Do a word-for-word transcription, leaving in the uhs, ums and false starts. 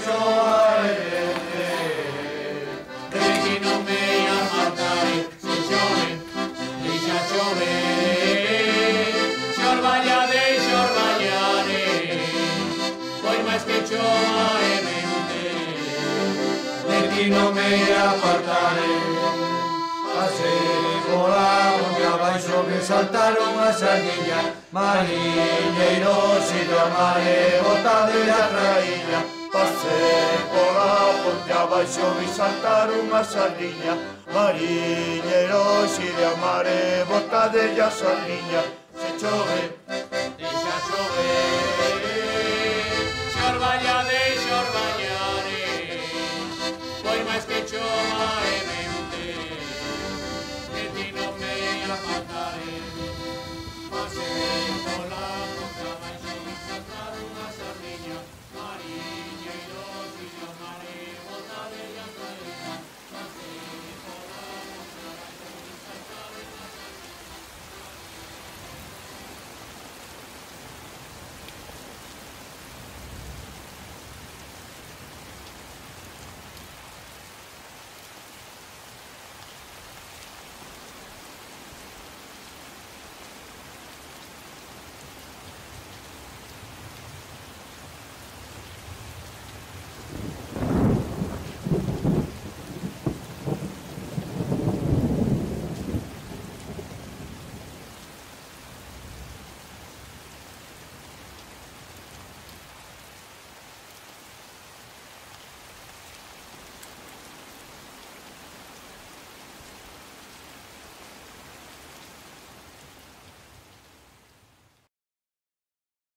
chova e vente, de que non me ia faltare, se chove, deixa chover, xorballade, xorballade, pois máis que chova e vente, de que non me ia faltare. Pasei pola monte abaixo me saltaron a sardiña, mariñeiros e de mare botade a traíña. Pasei pola monte abaixo me saltaron a sardiña, mariñeiros e de mare botade a sardiña. Se chove, deixa chover.